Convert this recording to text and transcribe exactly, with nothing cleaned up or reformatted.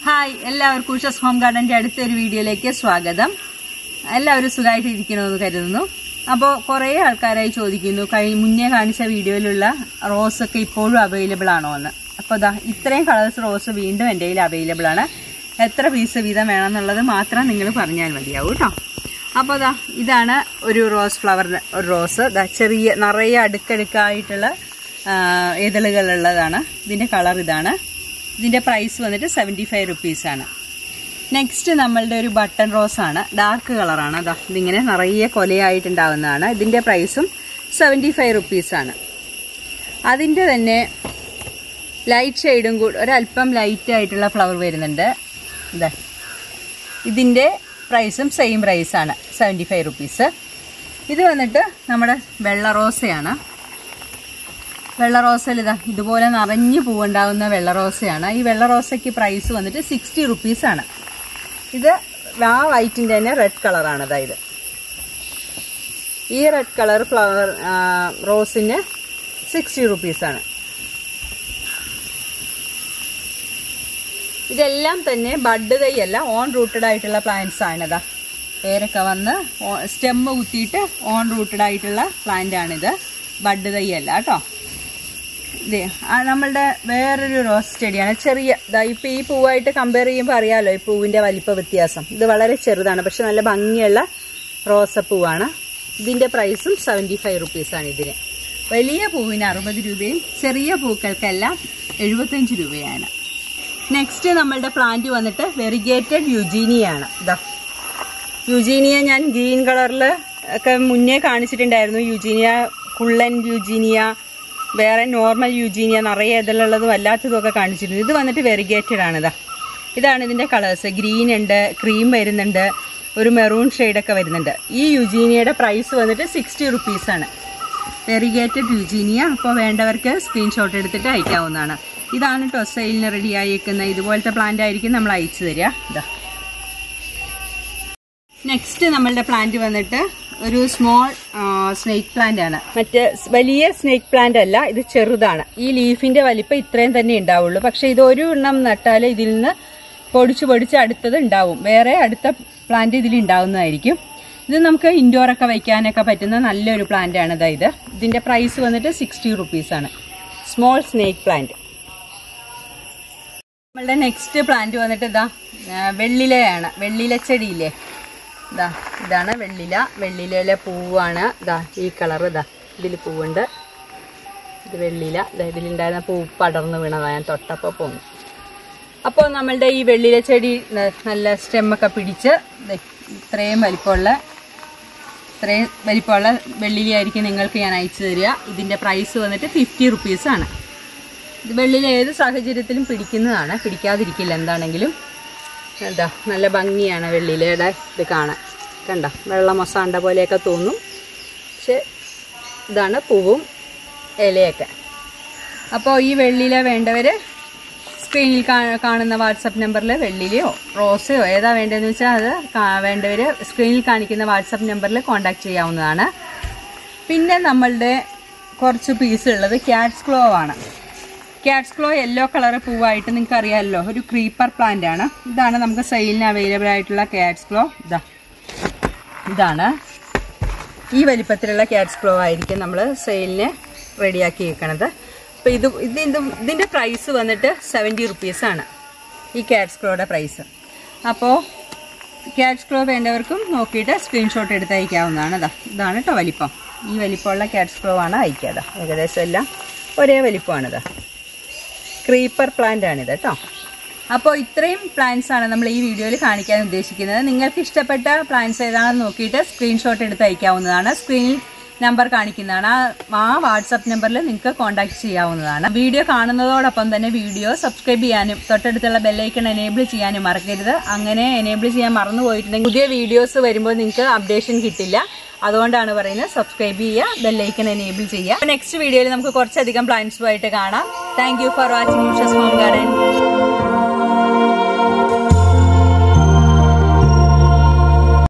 Hi, എല്ലാവർക്കും ഉഷസ് home ഗാർഡന്റെ അടുത്തൊരു വീഡിയോയിലേക്ക് സ്വാഗതം. എല്ലാവരും സുഖമായിട്ട് ഇരിക്കണമെന്ന് കരുതുന്നു. അപ്പോൾ കുറേ ആൾക്കാരായി ചോദിക്കുന്നു മുന്നേ കാണിച്ച വീഡിയോയിലുള്ള റോസ് ഒക്കെ ഇപ്പോഴും അവൈലബിൾ ആണോ എന്ന്. അപ്പോൾ ദാ ഇത്രയും കളേഴ്സ് റോസ് വീണ്ടും എൻ്റെ കയ്യിൽ അവൈലബിൾ ആണ്. എത്ര പീസ് വീതം വേണമെന്നുള്ളത് മാത്രം നിങ്ങൾ പറഞ്ഞാൽ മതിയാവും കേട്ടോ. അപ്പോൾ ദാ ഇതാണ് ഒരു റോസ് ഫ്ലവർ, ഒരു റോസ് ദാ ചെറിയ നിറയെ അടുക്കടുക്കായിട്ടുള്ള ഇതളുകളുള്ളതാണ്. ഇതിൻ്റെ കളർ ഇതാണ്. ഇതിന്റെ പ്രൈസ് വന്നിട്ട് സെവൻറ്റി ഫൈവ് റുപ്പീസ് ആണ്. നെക്സ്റ്റ് നമ്മളുടെ ഒരു ബട്ടൺ റോസ് ആണ്, ഡാർക്ക് കളറാണ്. അതാ ഇതിങ്ങനെ നിറയെ കൊലയായിട്ടുണ്ടാവുന്നതാണ്. ഇതിന്റെ പ്രൈസും സെവൻറ്റി ഫൈവ് റുപ്പീസ് ആണ്. അതിന്റെ തന്നെ ലൈറ്റ് ഷെയ്ഡും കൂടി ഒരല്പം ലൈറ്റ് ആയിട്ടുള്ള ഫ്ലവർ വരുന്നുണ്ട്. ഇതാ ഇതിന്റെ പ്രൈസും സെയിം പ്രൈസാണ്, സെവൻറ്റി ഫൈവ് റുപ്പീസ്. ഇത് വന്നിട്ട് നമ്മുടെ വെള്ള റോസയാണ്. വെള്ള റോസയിൽ ഇതാ ഇതുപോലെ നിറഞ്ഞു പൂവുണ്ടാകുന്ന വെള്ള റോസയാണ്. ഈ വെള്ള റോസയ്ക്ക് പ്രൈസ് വന്നിട്ട് സിക്സ്റ്റി റുപ്പീസാണ്. ഇത് ആ വൈറ്റിൻ്റെ തന്നെ റെഡ് കളറാണ്. അതായത് ഈ റെഡ് കളർ ഫ്ലവർ റോസിന് സിക്സ്റ്റി റുപ്പീസാണ്. ഇതെല്ലാം തന്നെ ബഡ് തൈയല്ല, ഓൺ റൂട്ടഡ് ആയിട്ടുള്ള പ്ലാന്റ്സ് ആണിതാ. പേരൊക്കെ വന്ന് സ്റ്റെമ്മ് കുത്തിയിട്ട് ഓൺ റൂട്ടഡ് ആയിട്ടുള്ള പ്ലാന്റ് ആണിത്, ബഡ് തൈയല്ല കേട്ടോ. ഇതേ നമ്മളുടെ വേറൊരു റോസ് ചെടിയാണ്. ചെറിയ ഇപ്പം ഈ പൂവായിട്ട് കമ്പയർ ചെയ്യുമ്പോൾ അറിയാമല്ലോ ഈ പൂവിൻ്റെ വലിപ്പ വ്യത്യാസം. ഇത് വളരെ ചെറുതാണ്, പക്ഷെ നല്ല ഭംഗിയുള്ള റോസപ്പൂവാണ്. ഇതിൻ്റെ പ്രൈസും സെവൻറ്റി ഫൈവ് റുപ്പീസാണ്. ഇതിന് വലിയ പൂവിന് അറുപത് രൂപയും ചെറിയ പൂക്കൾക്കെല്ലാം എഴുപത്തഞ്ച് രൂപയാണ്. നെക്സ്റ്റ് നമ്മളുടെ പ്ലാന്റ് വന്നിട്ട് വെറിഗേറ്റഡ് യുജീനിയാണ്. ഇതാ യുജീനിയ ഞാൻ ഗ്രീൻ കളറിൽ ഒക്കെ മുന്നേ കാണിച്ചിട്ടുണ്ടായിരുന്നു. യുജീനിയ കുള്ളൻ യുജീനിയ, വേറെ നോർമൽ യുജീനിയ നിറയെ ഇതിലുള്ളതും അല്ലാത്തതും ഒക്കെ കാണിച്ചിരുന്നു. ഇത് വന്നിട്ട് വെറിഗേറ്റഡ് ആണ്. ഇതാ ഇതാണ് ഇതിന്റെ കളേഴ്സ്. ഗ്രീൻ ഉണ്ട്, ക്രീം വരുന്നുണ്ട്, ഒരു മെറൂൺ ഷെയ്ഡൊക്കെ വരുന്നുണ്ട്. ഈ യുജീനിയയുടെ പ്രൈസ് വന്നിട്ട് സിക്സ്റ്റി റുപ്പീസാണ്. Variegated eugenia. അപ്പോൾ വേണ്ടവർക്ക് സ്ക്രീൻഷോട്ട് എടുത്തിട്ട് അയക്കാവുന്നതാണ്. ഇതാണ് കേട്ടോ സെയിലിന് റെഡി ആയിരിക്കുന്ന. ഇതുപോലത്തെ പ്ലാന്റ് ആയിരിക്കും നമ്മൾ അയച്ചു തരിക. ഇതാ നെക്സ്റ്റ് നമ്മളുടെ പ്ലാന്റ് വന്നിട്ട് ഒരു സ്മോൾ സ്നേക്ക് പ്ലാന്റ് ആണ്. മറ്റേ വലിയ സ്നേക്ക് പ്ലാന്റ് അല്ല, ഇത് ചെറുതാണ്. ഈ ലീഫിന്റെ വലിപ്പം ഇത്രയും തന്നെ ഉണ്ടാവുള്ളൂ. പക്ഷെ ഇത് ഒരു എണ്ണം നട്ടാൽ ഇതിൽ നിന്ന് പൊടിച്ച് പൊടിച്ച് അടുത്തത് ഉണ്ടാവും. വേറെ അടുത്ത പ്ലാന്റ് ഇതിൽ ഉണ്ടാവുന്നതായിരിക്കും. ഇത് നമുക്ക് ഇൻഡോർ ഒക്കെ വയ്ക്കാനൊക്കെ പറ്റുന്ന നല്ലൊരു പ്ലാന്റ് ആണ്. അതായത് ഇതിന്റെ പ്രൈസ് വന്നിട്ട് സിക്സ്റ്റി റുപ്പീസ് ആണ്. Small snake plant. നമ്മളുടെ നെക്സ്റ്റ് പ്ലാന്റ് വന്നിട്ട് ഇതാ വെള്ളിലയാണ്. വെള്ളില ചെടിയില്ലേ, ഇതാ ഇതാണ് വെള്ളില. വെള്ളിലയിലെ പൂവാണ്. ഇതാ ഈ കളർ. ഇതാ ഇതിൽ പൂവുണ്ട്. ഇത് വെള്ളില. ഇതാ ഇതിലുണ്ടായിരുന്ന പൂ പടർന്നു വീണതാണ്, ഞാൻ തൊട്ടപ്പോൾ പോന്നു. അപ്പോൾ നമ്മളുടെ ഈ വെള്ളില ചെടി നല്ല സ്റ്റെമ്മൊക്കെ പിടിച്ച് ഇത്രയും വലിപ്പമുള്ള ഇത്രയും വലിപ്പമുള്ള വെള്ളിലയായിരിക്കും നിങ്ങൾക്ക് ഞാൻ അയച്ചു തരിക. ഇതിൻ്റെ പ്രൈസ് വന്നിട്ട് ഫിഫ്റ്റി റുപ്പീസാണ്. ഇത് വെള്ളില ഏത് സാഹചര്യത്തിലും പിടിക്കുന്നതാണ്, പിടിക്കാതിരിക്കില്ല എന്താണെങ്കിലും. എന്താ നല്ല ഭംഗിയാണ് വെള്ളിലയുടെ ഇത് കാണാൻ. കണ്ട വെള്ള മൊസാണ്ട പോലെയൊക്കെ തോന്നും, പക്ഷെ ഇതാണ് പൂവും ഇലയൊക്കെ. അപ്പോൾ ഈ വെള്ളില വേണ്ടവർ സ്ക്രീനിൽ കാണുന്ന വാട്സപ്പ് നമ്പറിൽ വെള്ളിലയോ റോസയോ ഏതാ വേണ്ടതെന്ന് വെച്ചാൽ അത് വേണ്ടവർ സ്ക്രീനിൽ കാണിക്കുന്ന വാട്സപ്പ് നമ്പറിൽ കോൺടാക്ട് ചെയ്യാവുന്നതാണ്. പിന്നെ നമ്മളുടെ കുറച്ച് പീസ് ഉള്ളത് ക്യാറ്റ്സ് ക്ലോ ആണ്. ക്യാറ്റ്സ് ക്ലോ യെല്ലോ കളർ പൂവായിട്ട് നിങ്ങൾക്ക് അറിയാമല്ലോ, ഒരു ക്രീപ്പർ പ്ലാന്റ് ആണ്. ഇതാണ് നമുക്ക് സെയിലിന് അവൈലബിൾ ആയിട്ടുള്ള ക്യാറ്റ്സ് ക്ലോ. ഇതാ ഇതാണ് ഈ വലിപ്പത്തിലുള്ള ക്യാറ്റ്സ് ക്ലോ ആയിരിക്കും നമ്മൾ സെയിലിന് റെഡിയാക്കി വെക്കണത്. അപ്പോൾ ഇത് ഇത് ഇതിൻ്റെ പ്രൈസ് വന്നിട്ട് സെവൻറ്റി റുപ്പീസാണ് ഈ ക്യാറ്റ്സ് ക്ലോയുടെ പ്രൈസ്. അപ്പോൾ ക്യാറ്റ്സ് ക്ലോ വേണ്ടവർക്കും നോക്കിയിട്ട് സ്ക്രീൻഷോട്ട് എടുത്ത് അയക്കാവുന്നതാണ്. ഇതാ ഇതാണ് കേട്ടോ വലിപ്പം. ഈ വലിപ്പമുള്ള ക്യാറ്റ്സ് ക്ലോ ആണ് അയക്കാതെ. ഏകദേശം എല്ലാം ഒരേ വലിപ്പമാണിത്. ക്രീപ്പർ പ്ലാന്റ് ആണിത് കേട്ടോ. അപ്പോൾ ഇത്രയും പ്ലാന്റ്സ് ആണ് നമ്മൾ ഈ വീഡിയോയിൽ കാണിക്കാൻ ഉദ്ദേശിക്കുന്നത്. നിങ്ങൾക്ക് ഇഷ്ടപ്പെട്ട പ്ലാന്റ്സ് ഏതാണെന്ന് നോക്കിയിട്ട് സ്ക്രീൻഷോട്ട് എടുത്ത് അയക്കാവുന്നതാണ്. സ്ക്രീനിൽ നമ്പർ കാണിക്കുന്നതാണ്. ആ വാട്സപ്പ് നമ്പറിൽ നിങ്ങൾക്ക് കോൺടാക്ട് ചെയ്യാവുന്നതാണ്. വീഡിയോ കാണുന്നതോടൊപ്പം തന്നെ വീഡിയോ സബ്സ്ക്രൈബ് ചെയ്യാനും തൊട്ടടുത്തുള്ള ബെല്ലൈക്കൺ എനേബിൾ ചെയ്യാനും മറക്കരുത്. അങ്ങനെ എനേബിൾ ചെയ്യാൻ മറന്നു പോയിട്ടുണ്ടെങ്കിൽ പുതിയ വീഡിയോസ് വരുമ്പോൾ നിങ്ങൾക്ക് അപ്ഡേഷൻ കിട്ടില്ല. അതുകൊണ്ടാണ് പറയുന്നത് സബ്സ്ക്രൈബ് ചെയ്യുക, ബെല്ലൈക്കൺ എനേബിൾ ചെയ്യുക. നെക്സ്റ്റ് വീഡിയോയിൽ നമുക്ക് കുറച്ചധികം പ്ലാന്റ്സുമായിട്ട് കാണാം. Thank you for watching Ushas home garden.